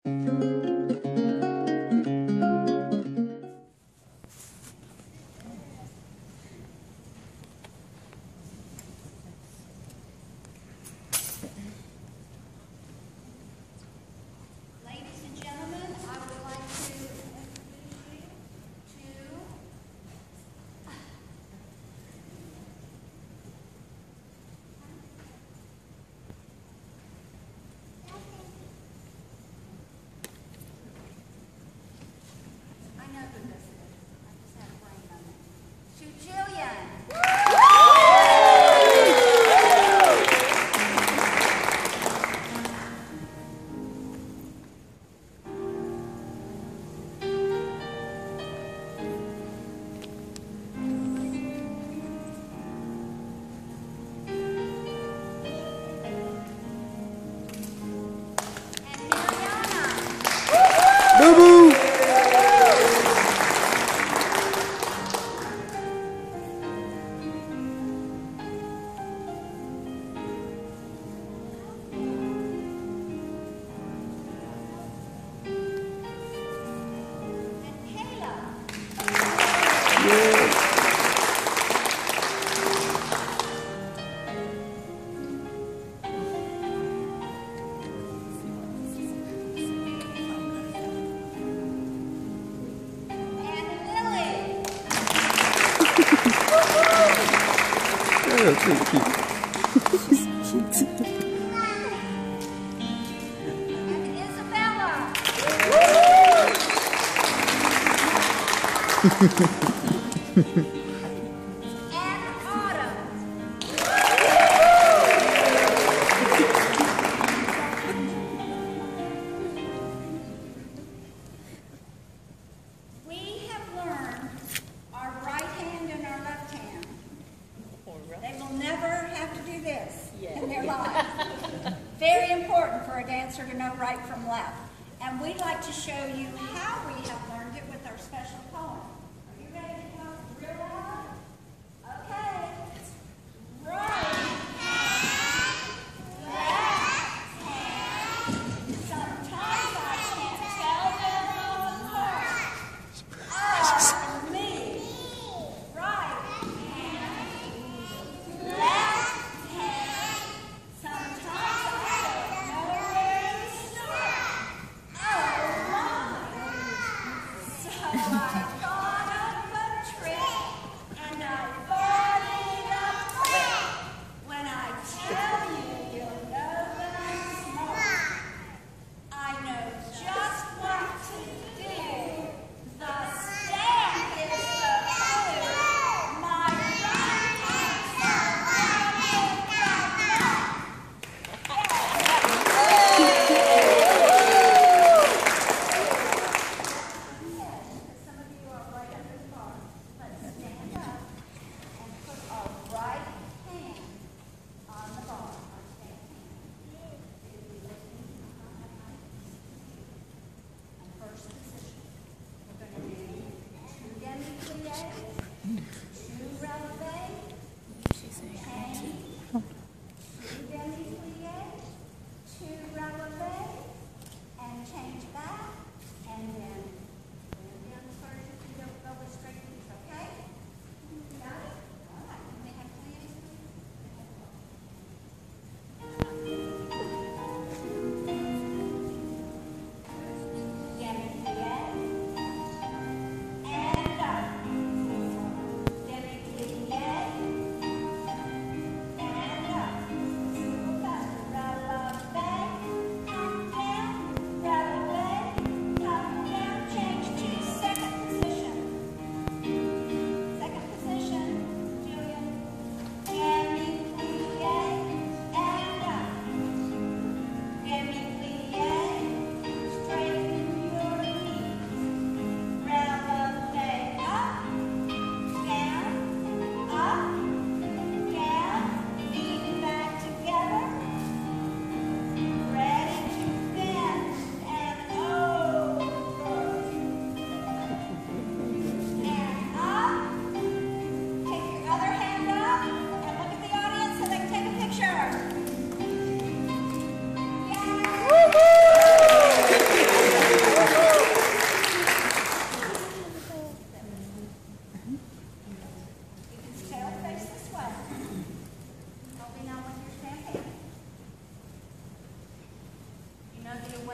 Some of you are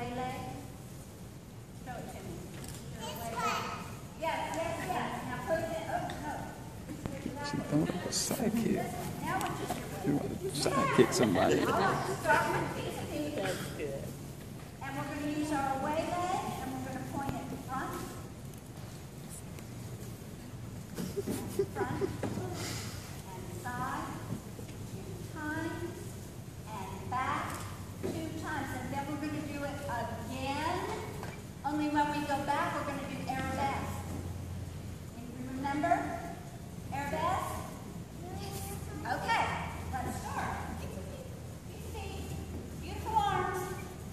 away leg? Show it to me. Your away leg. Yes, yes, yes. Now put it in. Oh, no. She don't have a sidekick. Now it's just your You want to sidekick somebody. All right, start with these feet. That's good. And we're going to use our away leg, and we're going to point it front, and side 2 times, and back 2 times. And then we're going to do it again. Only when we go back, we're going to do arabesque. You remember arabesque? Okay, let's start. These feet, beautiful arms.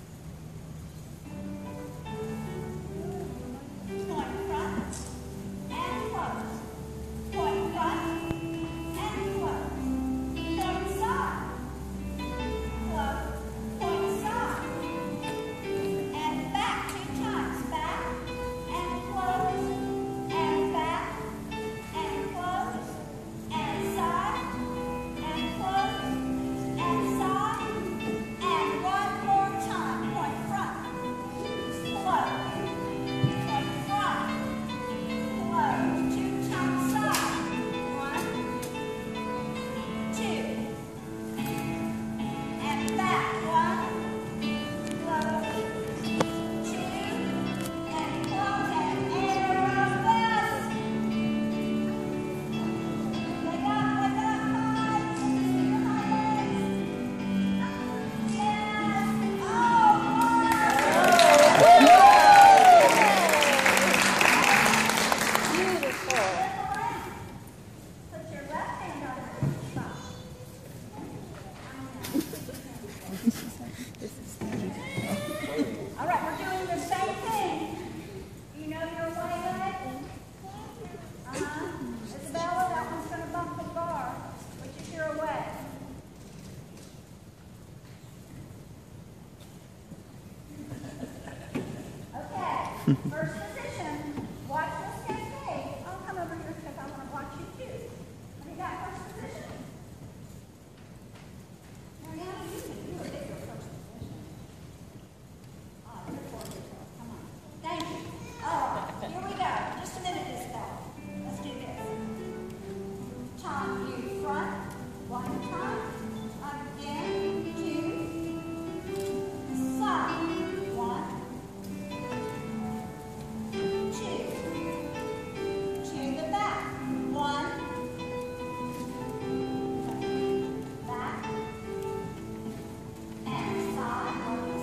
Point front and close. Point front and close. Point side. Close. Point side. And back 2 times. Back and close. And back and close. And side. And close. And side. And one more time. Point front. Close. Point front. Close. 2 times side. 1, 2. And back. 1. Close. 2. And close. And arabesque. Leg up, high. Your high legs. Yes. Oh, Beautiful. put your left hand on your thigh. All right, we're doing the same thing. You know your away leg? Isabella, that one's going to bump the bar, which is your away. Okay, first position. Watch this cascade. I'll come over here because I want to watch you too. What do you got first position? Mariana, you can do a bigger first position. Oh, you're gorgeous. Come on. Thank you. All right, here we go. Just a minute, Isabella. Let's do this. Tom, you front. 1 time. Again. 2. Side. 1. 2. To the back. 1. Back. And side.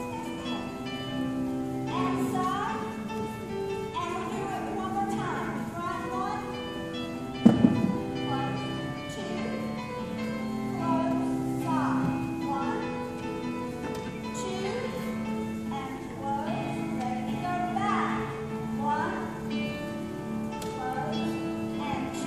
And side. And we'll do it one more time. Front 1. Close. 2. Close. Side. 1. 2. And close. Ready to go back. 1. Close. And 2.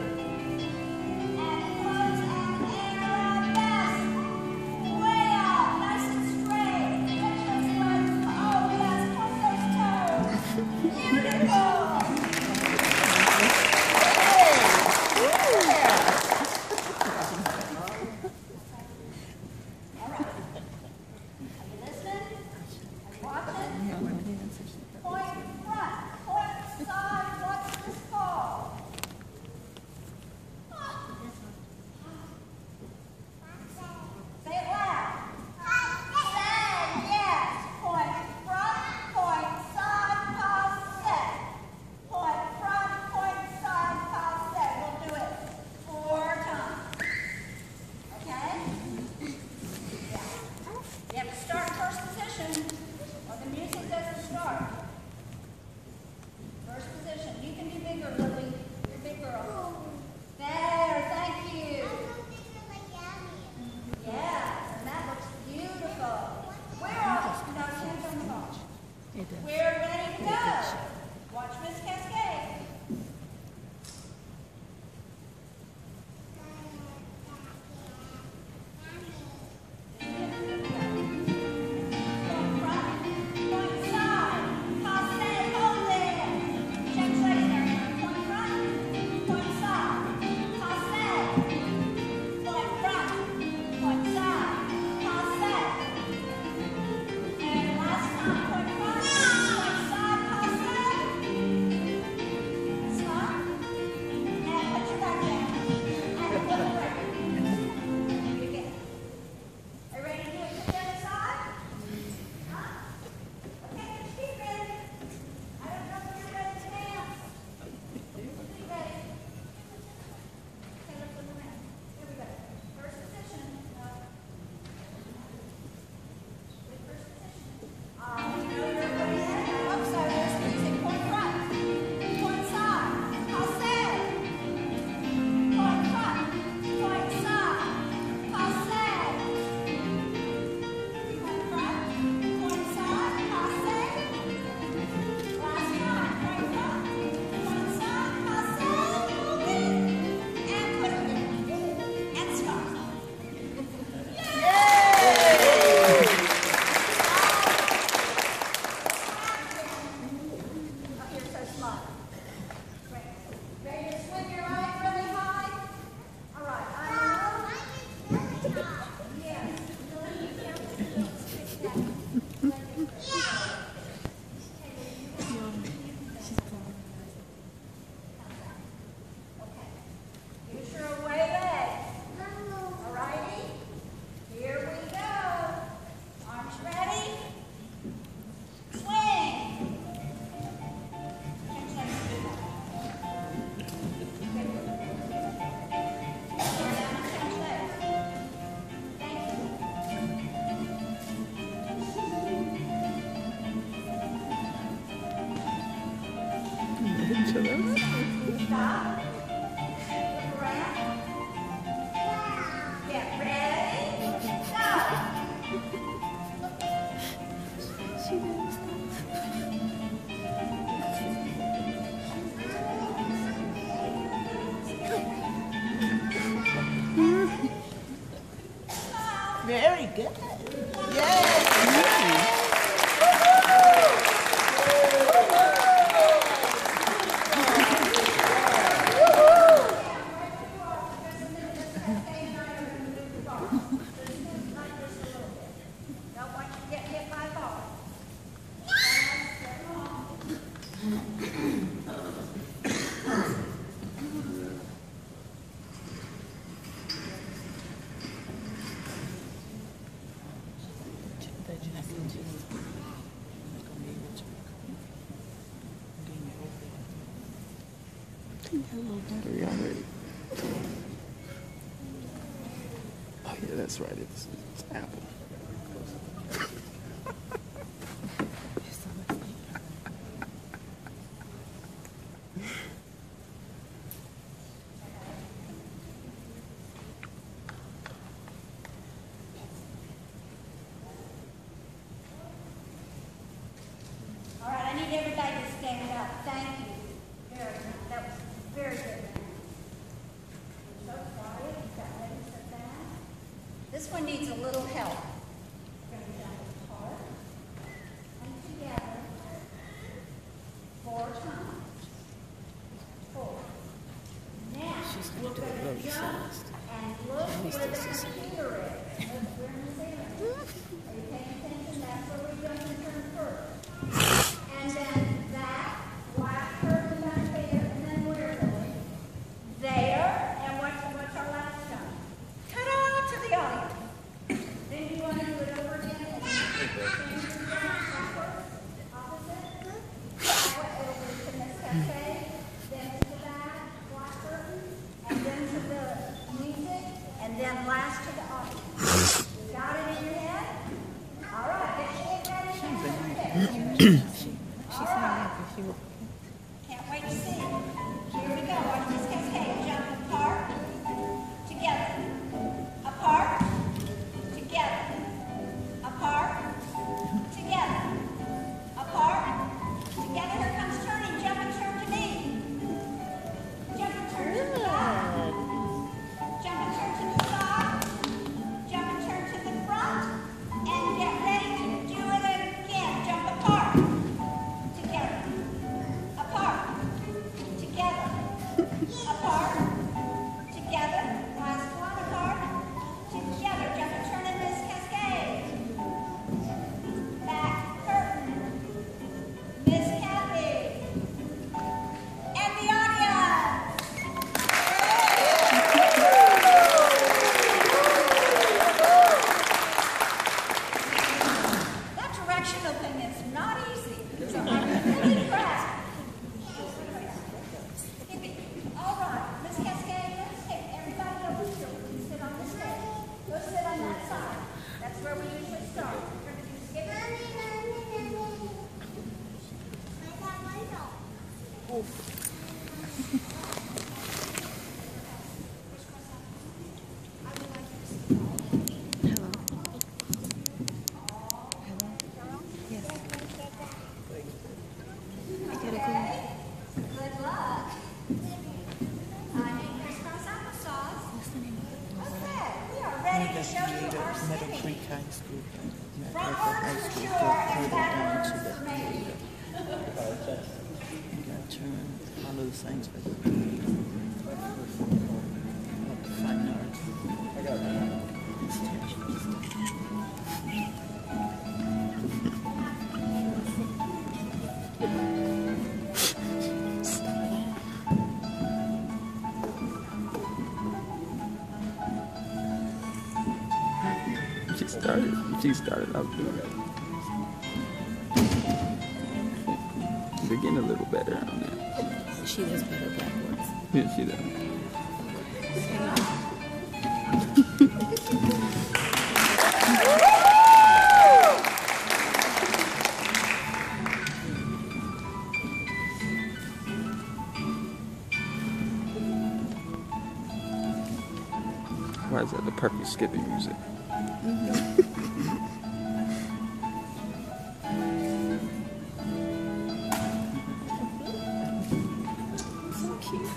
And close. And arabesque. Way up. Nice and straight. Touch those legs. Oh, yes. Point those toes. Beautiful. All right. Are you listening? Are you watching? Point front. Point side. What's this called? Say it loud. Say yes. Point front. Point side. Passe. Point front. Point side. Passe. We'll do it 4 times. Okay? Yeah. You have to start first position or the music doesn't start. First position. You can do bigger, Lily. You're a big girl. There. Thank you. Yes, and that looks beautiful. We're all no hands on the ball. We're ready to go. Watch Miss Cascade. Point front, point side, passe, hold it. Check later. Point front, point side, passe. Point front, point side, passe. And last time, each other. Stop. Look around. Get ready. Go. Very good. Yay! Don't want you to get hit by a ball. I think I have a little battery already. Oh yeah, that's right. It's Apple. All right, I need everybody to stand up. Thank you. Very good. That was very good. So quiet. Got ready to sit down. This one needs a little help. We're going to jump apart and together 4 times. 4. Now, we're going to jump and look where the computer is. Look, we're in the ceiling. Are you paying attention? That's where we jump and turn first. And then that black curtain back there, and then where are we? There, and what's our last jump? Ta-da, to the audience. Then you want to do it over again, and then change your jump backwards, opposite. Over to Miss Cafe, then to the back, black curtain, and then to the music, and then last to the audience. You got it in your head? All right, get ready. Can't wait to see. Here we go. Watch this cascade. Jump apart, together. Apart, together. Apart, together. Apart, together. Here comes turning. Jump and turn to me. Jump and turn to the back. Jump and turn to the side. Jump and turn to the front. And get ready to do it again. Jump apart, together. Apart, together. Apart, together. Last one, apart, together. Jump and turn in this cascade. Back curtain. Miss Kathy. And the audience. That directional thing is not easy. So I'm really impressed. All right, Miss Cascade, let's take everybody over here. We can sit on this stage. Go sit on that side. That's where we usually start. We're going to do skip. Good luck. I need crisscross applesauce. Okay, we are ready to show you our Meadow city. Creek High School. Frontwards for sure, and backwards for maybe. You gotta turn, follow the signs by the fine arts. I got it. She started out good. They're getting a little better on that. She does better backwards. Yeah, she does. Why is that the perfect skipping music? So cute.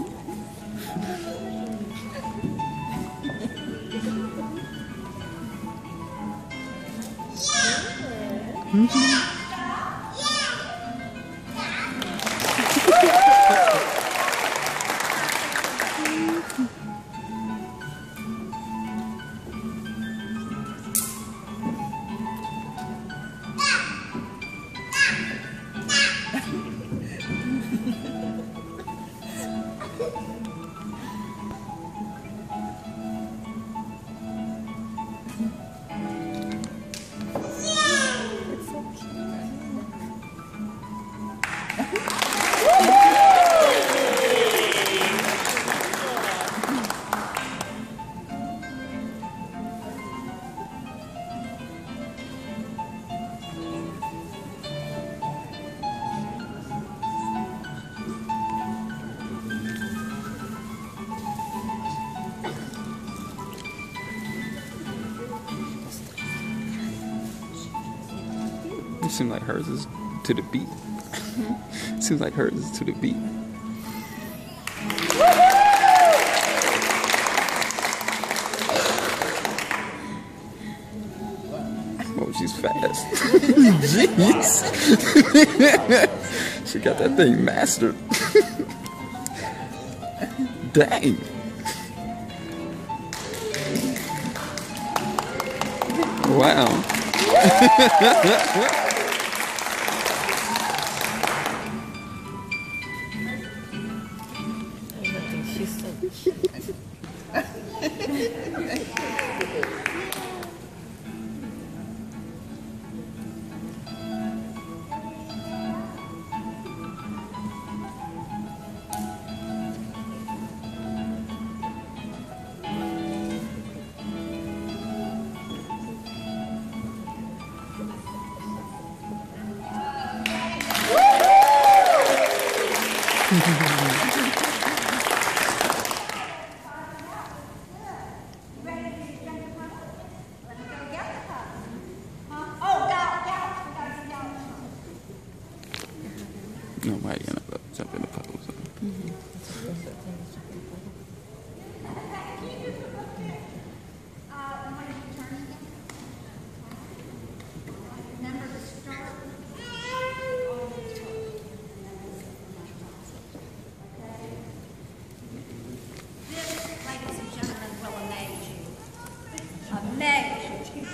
It seems like hers is to the beat. Seems like hers is to the beat. Oh, she's fast. Jeez. She got that thing mastered. Dang. Wow. She's so cute. Nobody gonna jump in the puddles. Remember to start. This, ladies and gentlemen, will amaze you. Amaze you.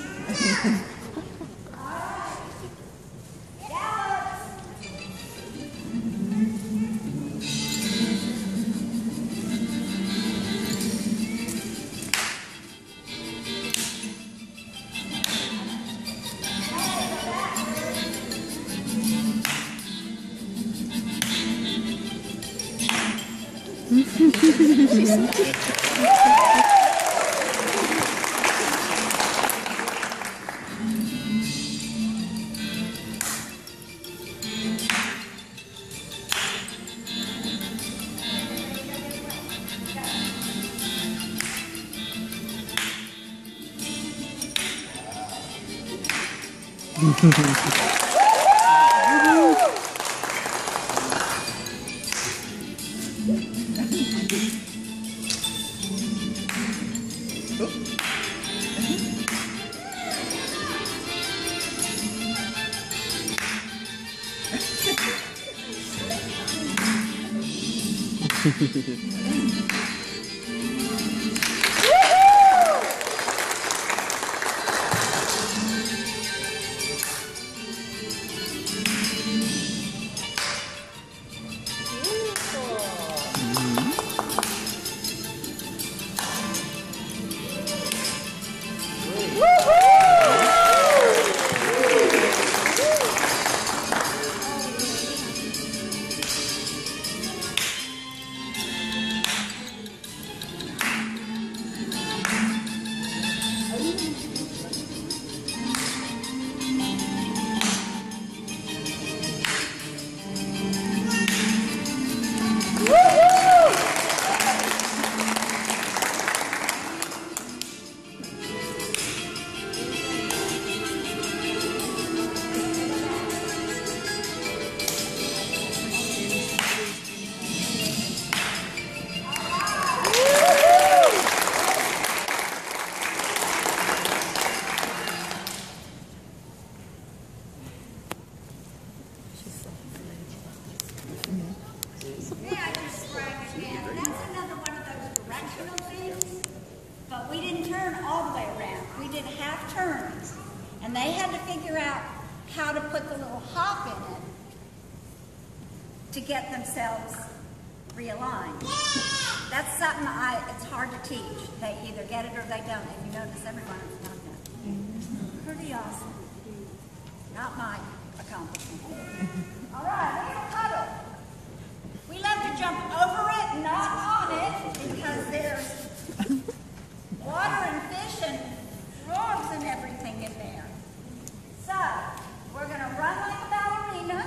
figure out how to put the little hop in it to get themselves realigned. That's something it's hard to teach. They either get it or they don't. And you notice everyone has done that. Pretty awesome. Not my accomplishment. All right, let's cuddle. We love to jump over it, not on it, because there's water and fish and frogs and everything in there. So, we're going to run like a ballerina.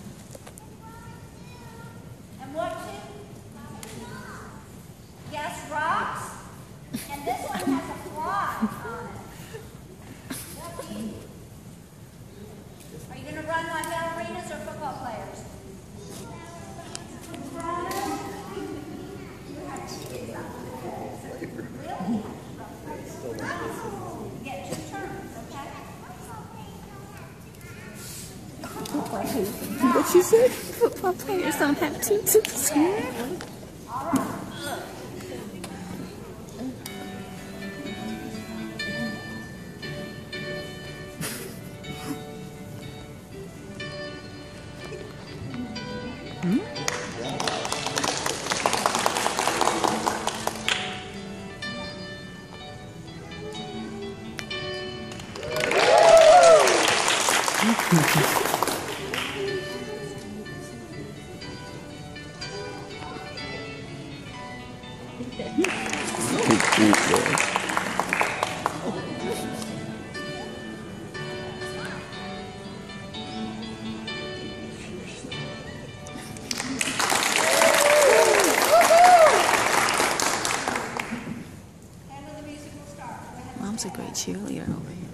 And what to? Yes, rocks. And this one has a fly on it. That's easy. Are you going to run like ballerinas or football players? Really? You get 2 turns, okay? What you said? Football players don't have two teams. All right. Mom's a great cheerleader over here.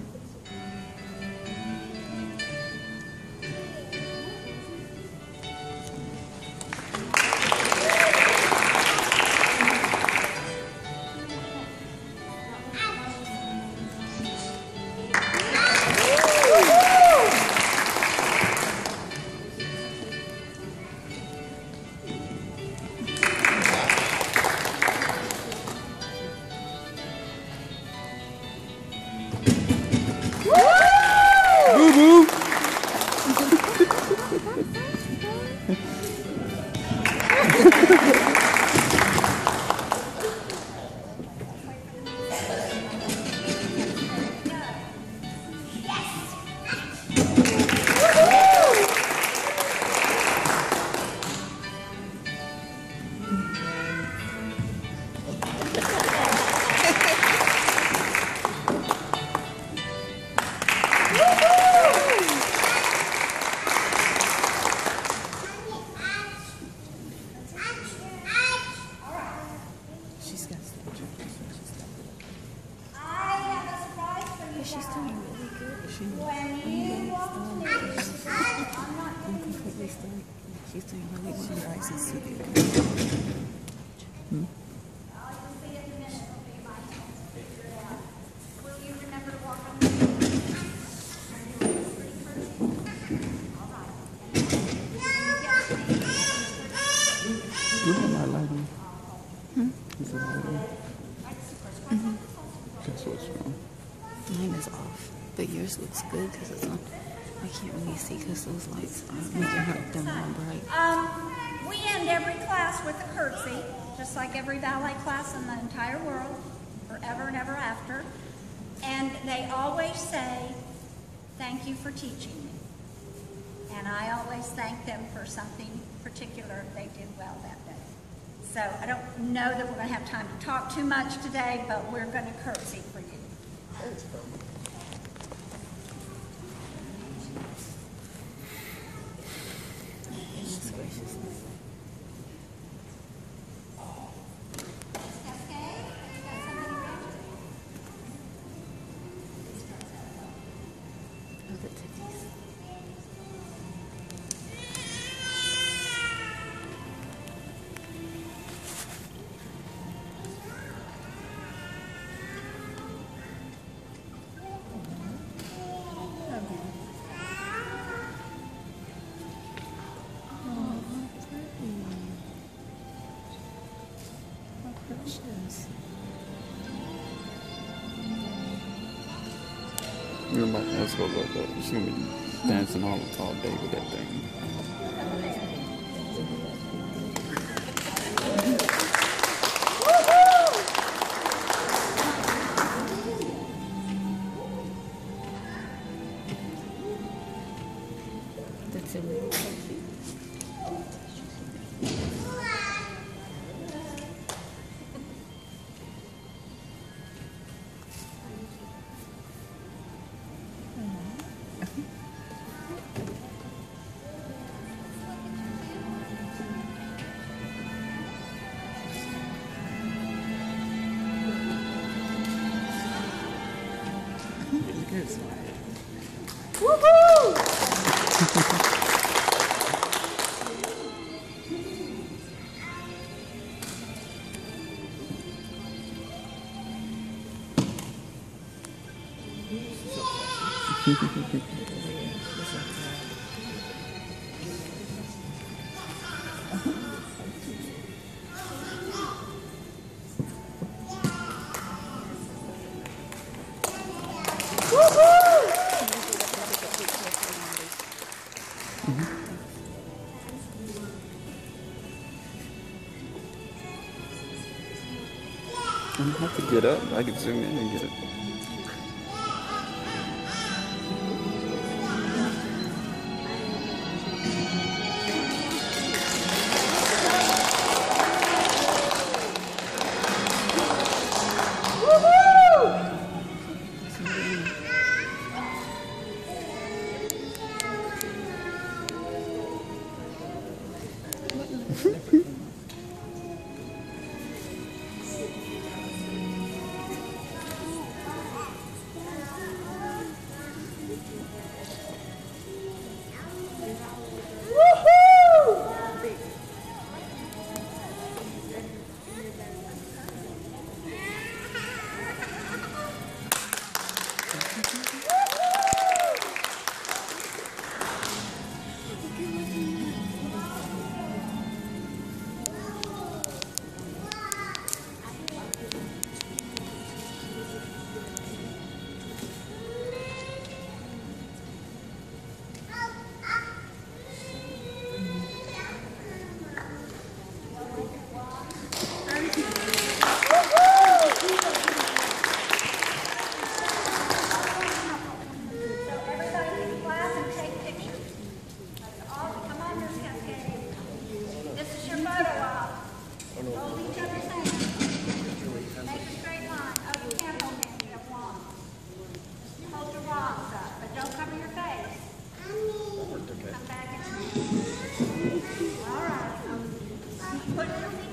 She's doing really good. I'm completely stunned. She's doing really well. She likes to see it. Look at my lighting. Is it lighting? Guess what's wrong? Mine is off, but yours looks good because it's on. I can't really see because those lights are making her dim and bright. We end every class with a curtsy, just like every ballet class in the entire world, forever and ever after. And they always say, "Thank you for teaching me." And I always thank them for something particular they did well that day. So I don't know that we're going to have time to talk too much today, but we're going to curtsy for you. Goodness gracious. Oh, the titties. You're about to ask her about that. She's gonna be dancing all day with that thing. That's it. Woohoo! I don't have to get up. I can zoom in and get it. Put your